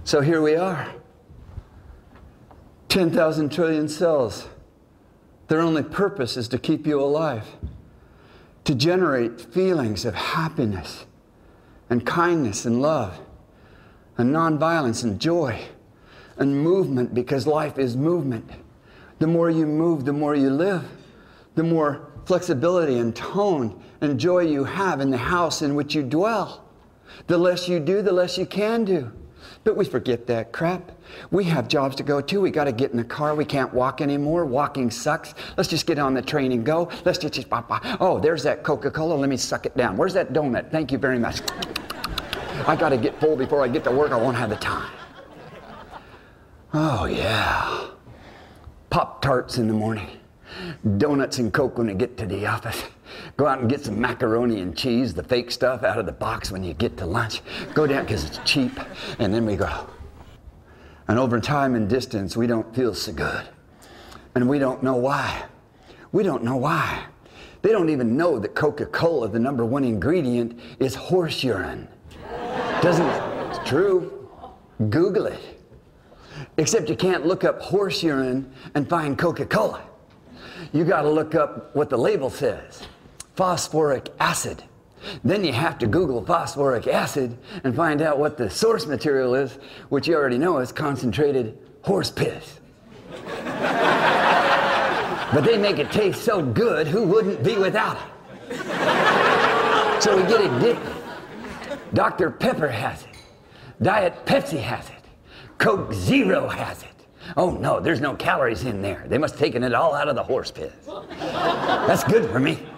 So here we are. 10,000 trillion cells. Their only purpose is to keep you alive, to generate feelings of happiness and kindness and love and nonviolence and joy and movement, because life is movement. The more you move, the more you live. The more flexibility and tone and joy you have in the house in which you dwell. The less you do, the less you can do. But we forget that crap. We have jobs to go to. We got to get in the car. We can't walk anymore. Walking sucks. Let's just get on the train and go. Let's just oh, there's that Coca-Cola. Let me suck it down. Where's that donut? Thank you very much. I got to get full before I get to work. I won't have the time. Oh, yeah. Pop-Tarts in the morning. Donuts and Coke when I get to the office. Go out and get some macaroni and cheese, the fake stuff, out of the box when you get to lunch. Go down because it's cheap, and then we go. And over time and distance, we don't feel so good. And we don't know why. We don't know why. They don't even know that Coca-Cola, the #1 ingredient, is horse urine. Doesn't it? It's true. Google it. Except you can't look up horse urine and find Coca-Cola. You got to look up what the label says. Phosphoric acid. Then you have to Google phosphoric acid and find out what the source material is, which you already know is concentrated horse piss. But they make it taste so good, who wouldn't be without it? So we get addicted. Dr. Pepper has it. Diet Pepsi has it. Coke Zero has it. Oh no, there's no calories in there. They must have taken it all out of the horse piss. That's good for me.